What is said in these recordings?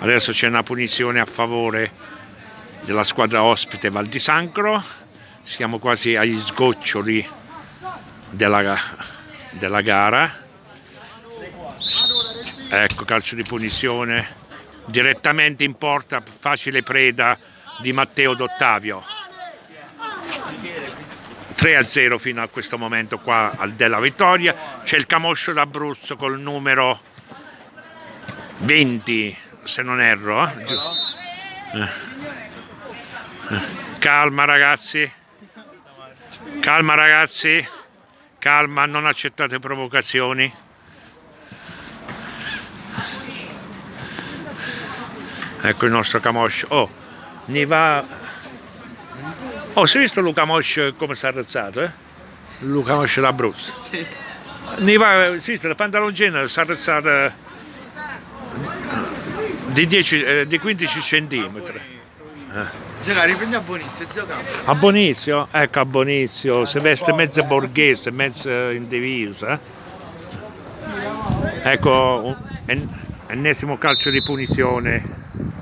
Adesso c'è una punizione a favore della squadra ospite Val di Sancro. Siamo quasi agli sgoccioli della gara. Ecco, calcio di punizione direttamente in porta, facile preda di Matteo D'Ottavio. 3-0 fino a questo momento qua della vittoria. C'è il Camoscio d'Abruzzo col numero 20, se non erro. Calma ragazzi, calma ragazzi, calma, non accettate provocazioni. Ecco il nostro Camoscio. Oh, ne va. Oh, si è visto Luca Moscio come si è arrezzato, Luca Moscio d'Abruzzo. Sì. Ne va, si è visto, la pantaloncina si è arrezzata di 15 centimetri. Giocare, riprendi a Bonizio, giocare. A Bonizio? Ecco, a Bonizio, si veste mezzo borghese, mezzo in divisa. Ecco, ennesimo calcio di punizione.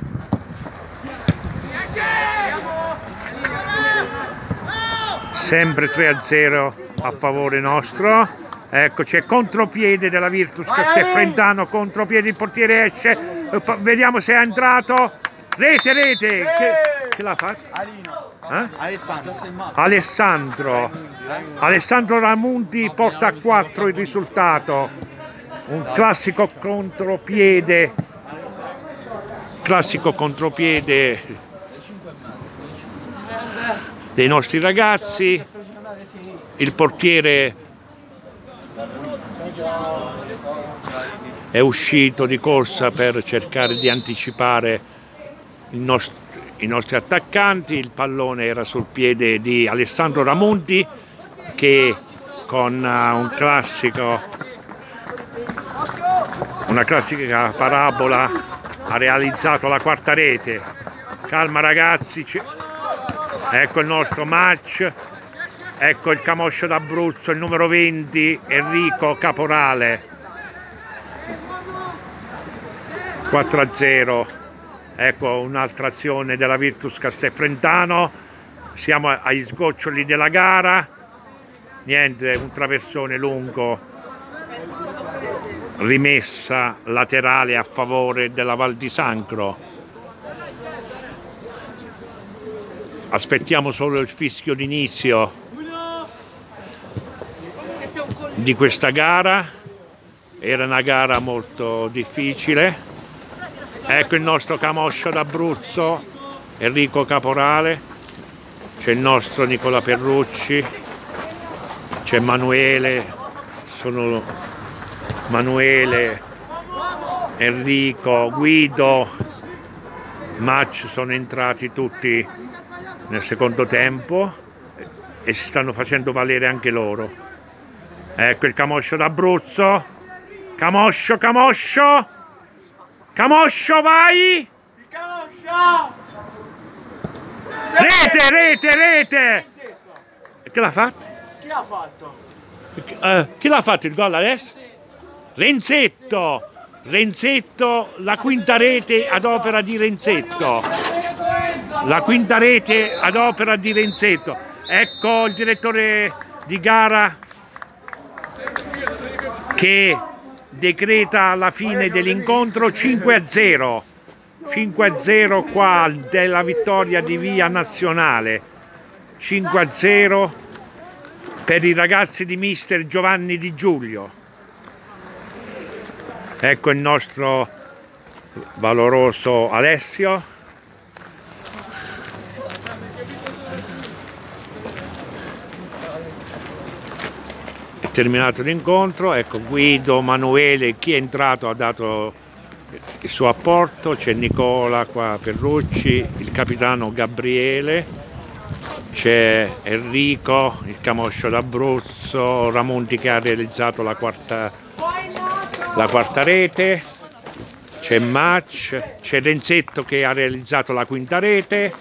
Sempre 3-0 a favore nostro. Ecco, c'è contropiede della Virtus Castelfrentano, contropiede, il portiere esce, vediamo se è entrato. Rete, rete, che l'ha fatto? Alessandro Ramunti porta a 4 il risultato. Un classico contropiede dei nostri ragazzi. Il portiere è uscito di corsa per cercare di anticipare i nostri attaccanti. Il pallone era sul piede di Alessandro Ramunti, che con una classica parabola ha realizzato la quarta rete. Calma ragazzi, ecco il nostro match, ecco il Camoscio d'Abruzzo, il numero 20 Enrico Caporale. 4-0. Ecco un'altra azione della Virtus Castelfrentano. Siamo agli sgoccioli della gara. Niente, un traversone lungo, rimessa laterale a favore della Val di Sancro. Aspettiamo solo il fischio d'inizio di questa gara. Era una gara molto difficile. Ecco il nostro Camoscio d'Abruzzo, Enrico Caporale, c'è il nostro Nicola Perrucci, c'è Manuele, sono Manuele, Enrico, Guido, Match, sono entrati tutti nel secondo tempo e si stanno facendo valere anche loro. Ecco il Camoscio d'Abruzzo, Camoscio, Camoscio! Camoscio, vai! Camoscio! Rete, rete, rete! Che l'ha fatto? Chi l'ha fatto? Chi l'ha fatto il gol adesso? Renzetto! Renzetto, la quinta rete ad opera di Renzetto. La quinta rete ad opera di Renzetto. Ecco il direttore di gara che decreta la fine dell'incontro. 5-0. 5-0 qua della vittoria di Via Nazionale. 5-0 per i ragazzi di mister Giovanni Di Giulio. Ecco il nostro valoroso Alessio. È terminato l'incontro. Ecco Guido, Manuele, chi è entrato ha dato il suo apporto. C'è Nicola qua, Perrucci, il capitano Gabriele, c'è Enrico, il Camoscio d'Abruzzo, Ramonti che ha realizzato la quarta rete, c'è Match, c'è Renzetto che ha realizzato la quinta rete.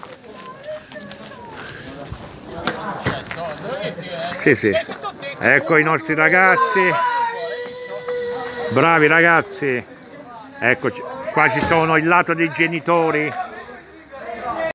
Sì, sì. Ecco i nostri ragazzi, bravi ragazzi. Eccoci. Qua ci sono il lato dei genitori.